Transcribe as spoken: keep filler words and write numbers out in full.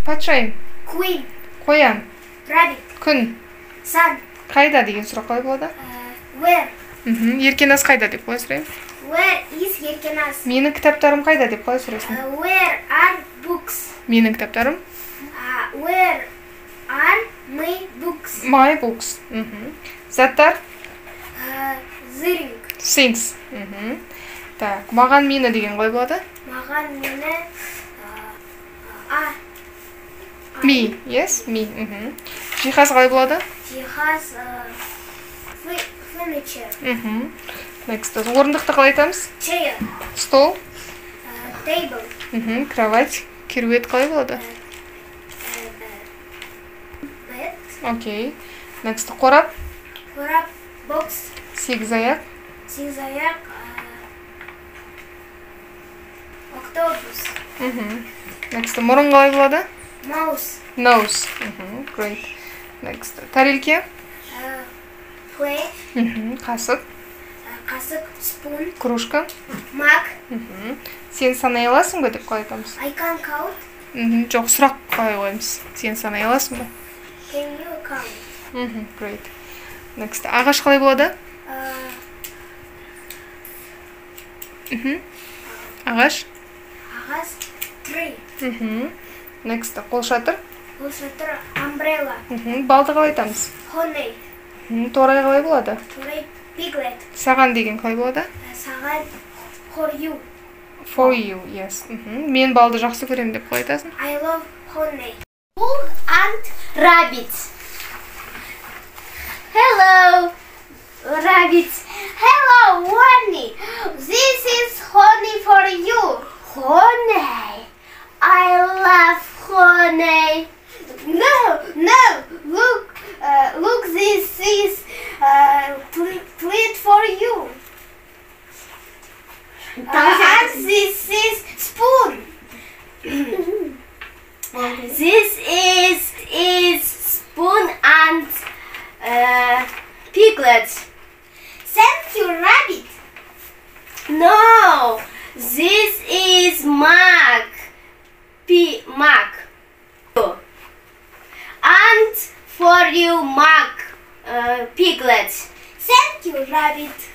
Патшайым. Queen. Қоян. Rabbit. Күн. Sun. Қайда деген сұрақ қалай болады? Where? Мхм. Еркеназ қайда деп қалай сұраймыз? Where is Erkenaz? Менің кітаптарым қайда деп қалай сұрайсың? Where are books? Менің кітаптарым? Where are my books? My books. Мхм. Заттар? The ring. Things. Мхм. Так, маған мені деген қалай болады? Маған мені а Me, yes, me. Мхм. Жиһаз қалай болады? Жиһаз furniture. Мхм. Next. Орындықты қалай айтамыз? Chair. Стол? Table. Мхм. Кровать. Керует қалай болады? Bed. Окей. Next. Қорап? Қорап. Box. Сегізаяқ? Сегізаяқ. Octopus. Мхм. Next. Мұрын қалай болады? Mouse. Nose. Мхм. Great. Next. Тарелке? Plate. Мхм. Қасық? Қасық. Spoon. Кружка? Mug. Мхм. Сен санай аласың ба деп қалай айтамыз? I can count. Мхм. Жоқ, сұрақ қалай қоямыз? Сен санай аласың ба? Can you count? Мхм. Great. Next. Ағаш қалай болады? Мхм. Ағаш? Ағаш. Tree. Мхм. Next. Қолшатыр? Қолшатыр. Umbrella. Мхм. Балды қалай айтамыз? Honey. Мхм. Торай қалай болады? Торай. Piglet. Саған деген қалай болады? Саған. For you. For you, yes. Мхм. Мен балды жақсы көремін деп қалай айтасың? I love honey. Bull and rabbit. Hello, rabbit. Hello, honey. This is honey for you. Honey. I love honey. No, no. Look, uh, look. This is uh, plate for you. Uh, and this is spoon. This is is spoon and uh, piglet. Thank you, rabbit. No, this is mug. P mug. And for you, mug, uh, piglet. Thank you, rabbit.